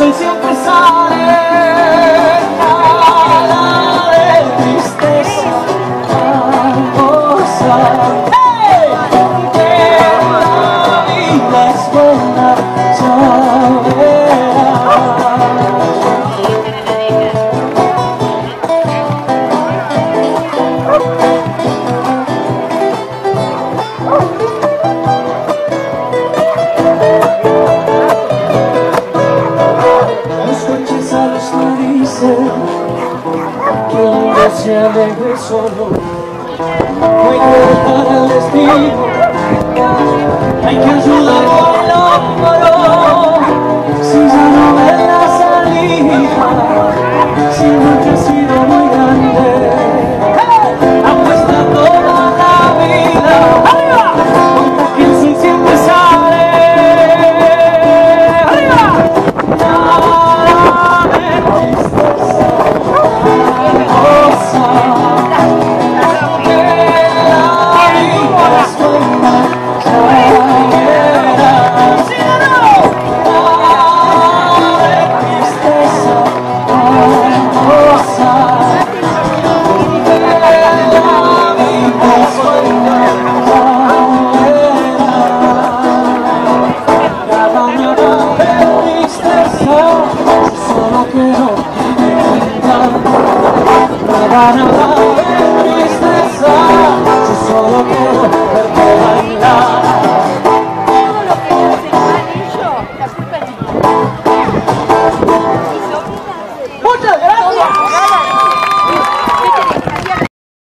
sol siempre sale, nada de tristeza, cosa. ¡Hey! Que la vida es buena, ya verás. Que el hombre se aleje solo, no hay que dejar al destino, hay que ayudarlo al hombro. Si ya no ves la salida, si no te ha sido muy grande, apuesta toda la vida, ¡arriba! Contra que el sol siempre sale, ¡arriba! Nada de tristeza, nada de tristeza, yo solo quiero verte bailar. Todo lo que hace amarillo, la culpa es mía. Muchas gracias.